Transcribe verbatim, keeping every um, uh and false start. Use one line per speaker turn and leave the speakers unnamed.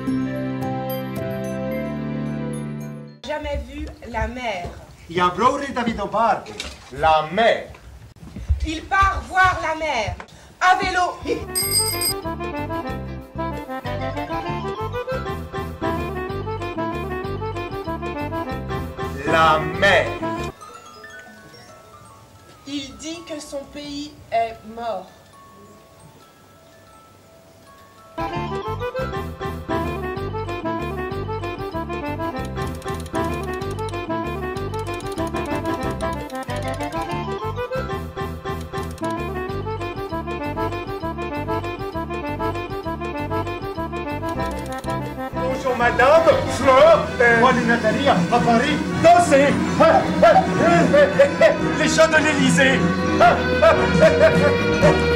Jamais vu la mer.
Il Brody Davido Bardi.
La mer.
Il part voir la mer. À vélo.
La mer.
Il dit que son pays est mort.
Bonjour madame, Fleur,
Moi, les Nathalie, à Paris.
dansez. Les chants de l'Élysée.